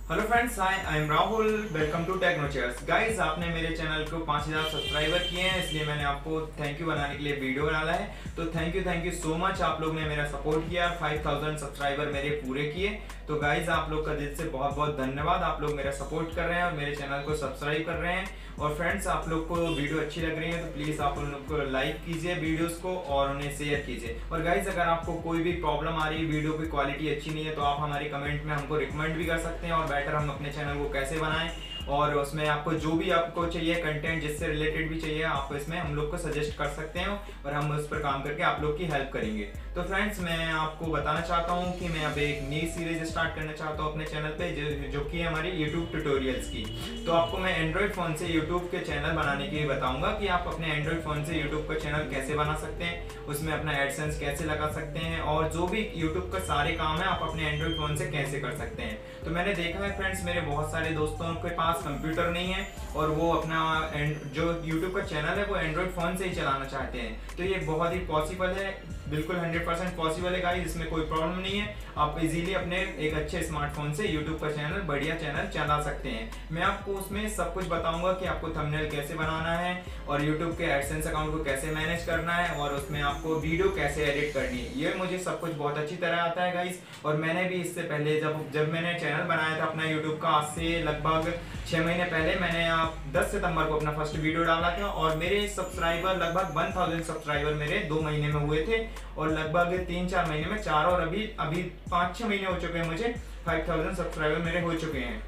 Hello friends, hi I am Rahul. Welcome to Technochairs. Guys, आपने मेरे channel को 5000 subscriber किए हैं, इसलिए मैंने आपको थैंक यू बनाने के लिए वीडियो डाला है। तो थैंक यू सो मच। आप लोग ने मेरा सपोर्ट किया, 5000 सब्सक्राइबर मेरे पूरे किए। तो गाइस, आप लोग का दिल से बहुत बहुत धन्यवाद। आप लोग मेरा सपोर्ट कर रहे हैं और मेरे चैनल को सब्सक्राइब कर रहे हैं। और फ्रेंड्स, आप लोग को वीडियो अच्छी लग रही है तो प्लीज़ आप उन लोग को लाइक कीजिए वीडियोस को और उन्हें शेयर कीजिए। और गाइस, अगर आपको कोई भी प्रॉब्लम आ रही है, वीडियो की क्वालिटी अच्छी नहीं है, तो आप हमारे कमेंट में हमको रिकमेंड भी कर सकते हैं और बेटर हम अपने चैनल को कैसे बनाएं। और उसमें आपको जो भी आपको चाहिए कंटेंट, जिससे रिलेटेड भी चाहिए, आप इसमें हम लोग को सजेस्ट कर सकते हैं और हम उस पर काम करके आप लोग की हेल्प करेंगे। तो फ्रेंड्स, मैं आपको बताना चाहता हूँ कि मैं अब एक नई सीरीज स्टार्ट करना चाहता हूँ अपने चैनल पे, जो कि है हमारी यूट्यूब ट्यूटोरियल्स की। तो आपको मैं एंड्रॉइड फ़ोन से यूट्यूब के चैनल बनाने के लिए बताऊंगा कि आप अपने एंड्रॉइड फ़ोन से यूट्यूब का चैनल कैसे बना सकते हैं, उसमें अपना एडसेंस कैसे लगा सकते हैं और जो भी यूट्यूब का सारे काम है आप अपने एंड्रॉइड फ़ोन से कैसे कर सकते हैं। तो मैंने देखा है फ्रेंड्स, मेरे बहुत सारे दोस्तों के पास कंप्यूटर नहीं है और वो अपना जो यूट्यूब का चैनल है वो एंड्रॉइड फ़ोन से ही चलाना चाहते हैं। तो ये बहुत ही पॉसिबल है, बिल्कुल 100% पॉसिबल है गाइस, इसमें कोई प्रॉब्लम नहीं है। आप इजीली अपने एक अच्छे स्मार्टफोन से यूट्यूब का चैनल, बढ़िया चैनल चला सकते हैं। मैं आपको उसमें सब कुछ बताऊंगा कि आपको थंबनेल कैसे बनाना है और यूट्यूब के एडसेंस अकाउंट को कैसे मैनेज करना है और उसमें आपको वीडियो कैसे एडिट करनी है। ये मुझे सब कुछ बहुत अच्छी तरह आता है गाइस। और मैंने भी इससे पहले जब मैंने चैनल बनाया था अपना यूट्यूब का, आज से लगभग 6 महीने पहले, मैंने 10 सितंबर को अपना फर्स्ट वीडियो डाला था और मेरे सब्सक्राइबर लगभग 1000 सब्सक्राइबर मेरे 2 महीने में हुए थे और लगभग 3-4 महीने में 4 और अभी 5-6 महीने हो चुके हैं, मुझे 5000 सब्सक्राइबर मेरे हो चुके हैं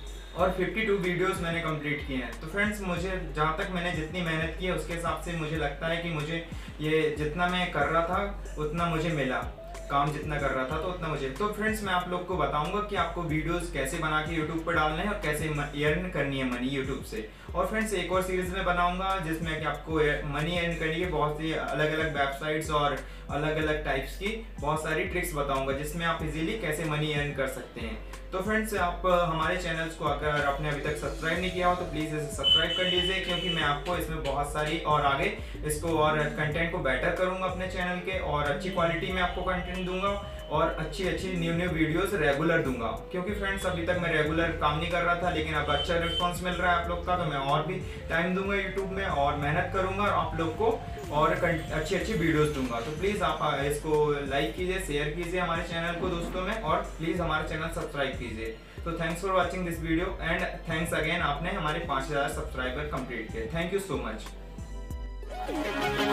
और 52 वीडियोस मैंने कंप्लीट किए हैं। तो फ्रेंड्स, मुझे जहाँ तक मैंने जितनी मेहनत की है उसके हिसाब से मुझे लगता है कि मुझे ये जितना मैं कर रहा था उतना मुझे मिला, काम जितना कर रहा था तो उतना मुझे। तो फ्रेंड्स, मैं आप लोग को बताऊंगा कि आपको वीडियोस कैसे बना के यूट्यूब पर डालने हैं और कैसे अर्न करनी है मनी यूट्यूब से। और फ्रेंड्स, एक और सीरीज में बनाऊंगा जिसमें कि आपको मनी अर्न करनी है, बहुत सी अलग अलग वेबसाइट्स और अलग अलग टाइप्स की बहुत सारी ट्रिक्स बताऊंगा जिसमें आप इजीली कैसे मनी अर्न कर सकते हैं। तो फ्रेंड्स, आप हमारे चैनल्स को अगर आपने अभी तक सब्सक्राइब नहीं किया हो तो प्लीज़ इसे सब्सक्राइब कर लीजिए, क्योंकि मैं आपको इसमें बहुत सारी और आगे इसको और कंटेंट को बेटर करूंगा अपने चैनल के और अच्छी क्वालिटी में आपको कंटेंट दूंगा और अच्छी न्यू वीडियोस रेगुलर दूंगा। क्योंकि फ्रेंड्स, अभी तक मैं रेगुलर काम नहीं कर रहा था, लेकिन अब अच्छा रिस्पॉन्स मिल रहा है आप लोग का, तो मैं और भी टाइम दूंगा यूट्यूब में और मेहनत करूंगा और आप लोग को और अच्छी वीडियोस दूंगा। तो प्लीज़ आप इसको लाइक कीजिए, शेयर कीजिए हमारे चैनल को दोस्तों में और प्लीज़ हमारा चैनल सब्सक्राइब कीजिए। तो thanks for watching this video and thanks again, आपने हमारे 5000 सब्सक्राइबर कंप्लीट किए। Thank you so much.